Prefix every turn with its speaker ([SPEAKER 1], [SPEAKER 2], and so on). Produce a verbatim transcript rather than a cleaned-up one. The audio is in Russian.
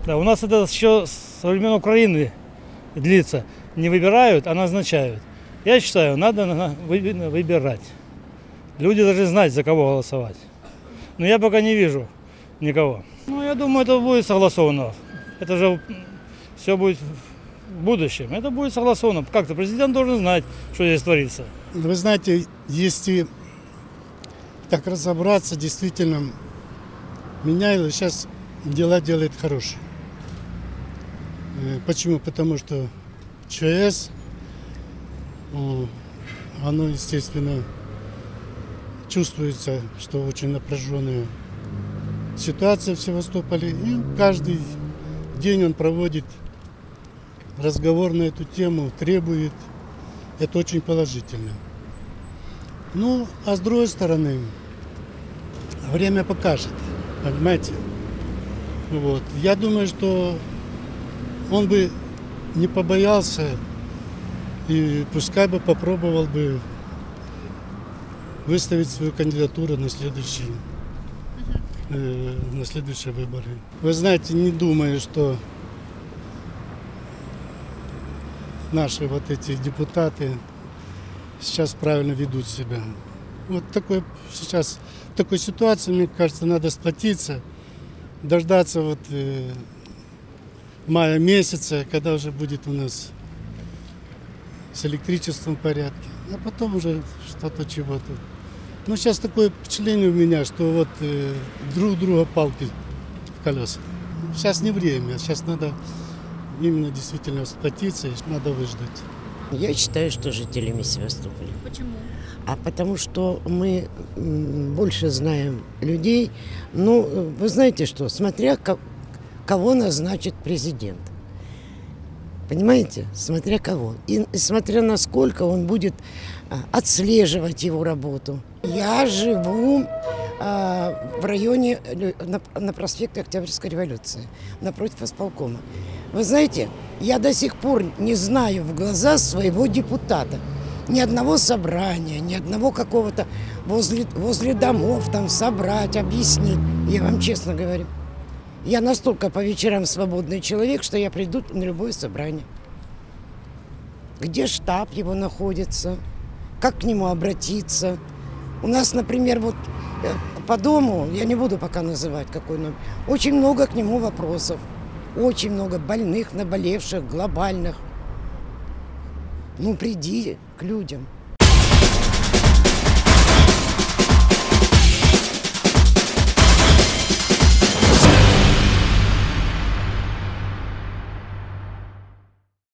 [SPEAKER 1] Да, у нас это еще со времен Украины длится. Не выбирают, а назначают. Я считаю, надо выбирать. Люди должны знать, за кого голосовать. Но я пока не вижу никого. Ну, я думаю, это будет согласовано. Это же все будет в будущем. Это будет согласовано. Как-то президент должен знать, что здесь творится.
[SPEAKER 2] Вы знаете, если так разобраться, действительно, Меняйло сейчас дела делает хорошие. Почему? Потому что ЧС, оно, естественно, чувствуется, что очень напряженная ситуация в Севастополе. И каждый день он проводит разговор на эту тему, требует. Это очень положительно. Ну, а с другой стороны, время покажет, понимаете? Вот. Я думаю, что он бы не побоялся и пускай бы попробовал бы выставить свою кандидатуру на следующие, э, на следующие выборы. Вы знаете, не думаю, что наши вот эти депутаты сейчас правильно ведут себя. Вот такой сейчас в такой ситуации, мне кажется, надо сплотиться, дождаться вот э, мая месяца, когда уже будет у нас с электричеством в порядке, а потом уже что-то чего-то. Но сейчас такое впечатление у меня, что вот э, друг друга палки в колеса. Сейчас не время, сейчас надо именно действительно сплотиться, и надо выждать.
[SPEAKER 3] Я считаю, что жителями Севастополя.
[SPEAKER 4] Почему?
[SPEAKER 3] А потому что мы больше знаем людей. Ну, вы знаете что, смотря кого назначит президент. Понимаете? Смотря кого. И смотря насколько он будет отслеживать его работу. Я живу а, в районе, на, на проспекте Октябрьской революции, напротив исполкома. Вы знаете, я до сих пор не знаю в глаза своего депутата. Ни одного собрания, ни одного какого-то возле, возле домов там собрать, объяснить. Я вам честно говорю. Я настолько по вечерам свободный человек, что я приду на любое собрание. Где штаб его находится, как к нему обратиться. У нас, например, вот по дому, я не буду пока называть какой номер, очень много к нему вопросов. Очень много больных, наболевших, глобальных. Ну, приди к людям.